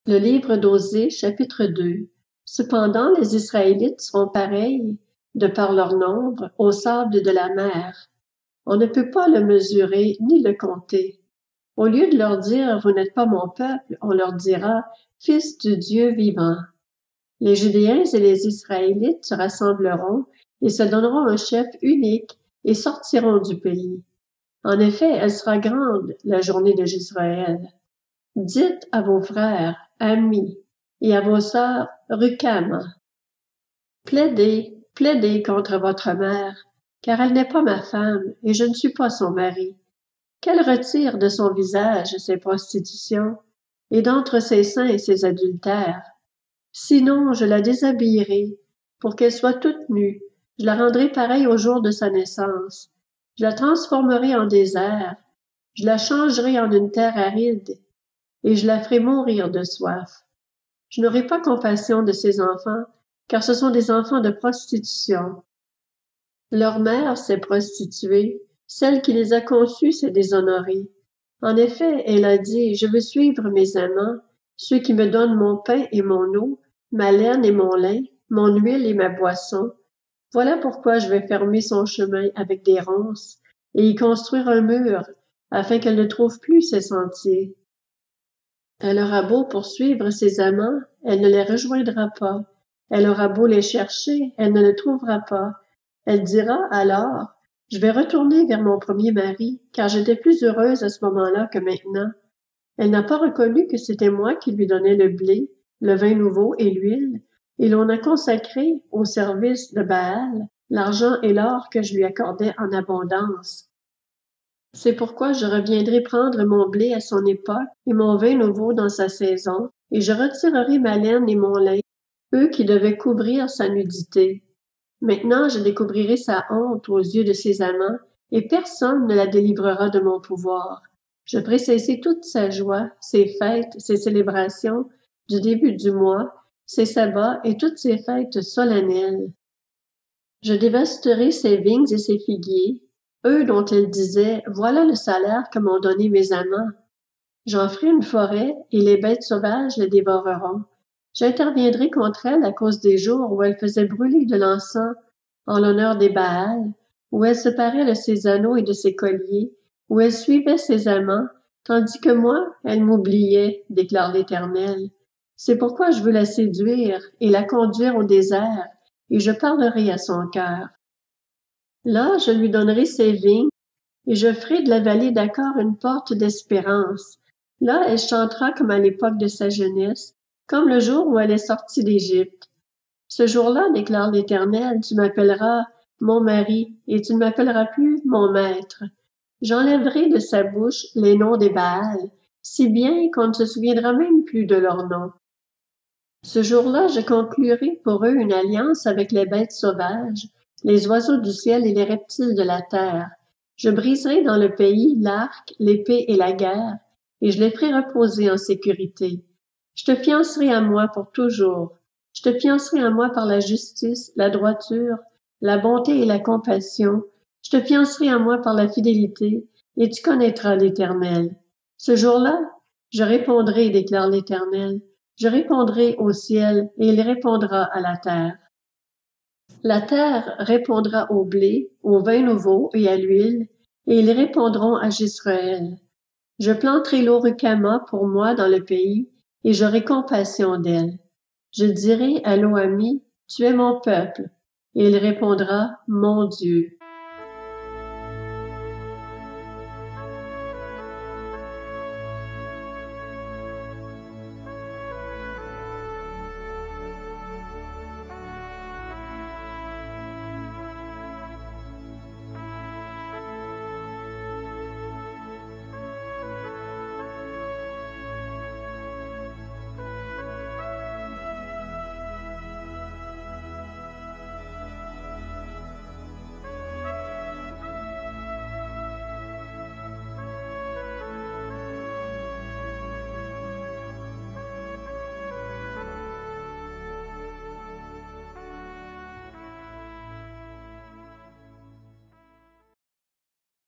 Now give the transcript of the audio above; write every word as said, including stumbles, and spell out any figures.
Le livre d'Osée, chapitre deux. Cependant, les Israélites seront pareils, de par leur nombre, au sable de la mer. On ne peut pas le mesurer ni le compter. Au lieu de leur dire « Vous n'êtes pas mon peuple », on leur dira « Fils du Dieu vivant ». Les Judéens et les Israélites se rassembleront et se donneront un chef unique et sortiront du pays. En effet, elle sera grande, la journée de Jisraël. Dites à vos frères, amis, et à vos sœurs, Rucama. Plaidez, plaidez contre votre mère, car elle n'est pas ma femme, et je ne suis pas son mari. Qu'elle retire de son visage ses prostitutions, et d'entre ses seins ses adultères. Sinon, je la déshabillerai, pour qu'elle soit toute nue, je la rendrai pareille au jour de sa naissance. Je la transformerai en désert, je la changerai en une terre aride, et je la ferai mourir de soif. Je n'aurai pas compassion de ces enfants, car ce sont des enfants de prostitution. Leur mère s'est prostituée, celle qui les a conçus s'est déshonorée. En effet, elle a dit, je veux suivre mes amants, ceux qui me donnent mon pain et mon eau, ma laine et mon lin, mon huile et ma boisson. Voilà pourquoi je vais fermer son chemin avec des ronces et y construire un mur, afin qu'elle ne trouve plus ses sentiers. Elle aura beau poursuivre ses amants, elle ne les rejoindra pas. Elle aura beau les chercher, elle ne le trouvera pas. Elle dira alors, je vais retourner vers mon premier mari, car j'étais plus heureuse à ce moment-là que maintenant. Elle n'a pas reconnu que c'était moi qui lui donnais le blé, le vin nouveau et l'huile, et l'on a consacré au service de Baal l'argent et l'or que je lui accordais en abondance. C'est pourquoi je reviendrai prendre mon blé à son époque et mon vin nouveau dans sa saison, et je retirerai ma laine et mon lin, eux qui devaient couvrir sa nudité. Maintenant je découvrirai sa honte aux yeux de ses amants, et personne ne la délivrera de mon pouvoir. Je ferai cesser toute sa joie, ses fêtes, ses célébrations, du début du mois, ses sabbats et toutes ses fêtes solennelles. Je dévasterai ses vignes et ses figuiers, eux dont elle disait, voilà le salaire que m'ont donné mes amants. J'en ferai une forêt, et les bêtes sauvages les dévoreront. J'interviendrai contre elle à cause des jours où elle faisait brûler de l'encens en l'honneur des Baals, où elle se parait de ses anneaux et de ses colliers, où elle suivait ses amants, tandis que moi, elle m'oubliait, déclare l'Éternel. C'est pourquoi je veux la séduire et la conduire au désert, et je parlerai à son cœur. Là, je lui donnerai ses vignes, et je ferai de la vallée d'Achor une porte d'espérance. Là, elle chantera comme à l'époque de sa jeunesse, comme le jour où elle est sortie d'Égypte. Ce jour-là, déclare l'Éternel, tu m'appelleras mon mari, et tu ne m'appelleras plus mon maître. J'enlèverai de sa bouche les noms des Baals, si bien qu'on ne se souviendra même plus de leurs noms. Ce jour-là, je conclurai pour eux une alliance avec les bêtes sauvages, les oiseaux du ciel et les reptiles de la terre. Je briserai dans le pays l'arc, l'épée et la guerre, et je les ferai reposer en sécurité. Je te fiancerai à moi pour toujours. Je te fiancerai à moi par la justice, la droiture, la bonté et la compassion. Je te fiancerai à moi par la fidélité, et tu connaîtras l'Éternel. Ce jour-là, je répondrai, déclare l'Éternel. Je répondrai au ciel, et il répondra à la terre. La terre répondra au blé, au vin nouveau et à l'huile, et ils répondront à Jisraël. Je planterai l'Orucama pour moi dans le pays, et j'aurai compassion d'elle. Je dirai à l'Oami, tu es mon peuple, et il répondra, mon Dieu.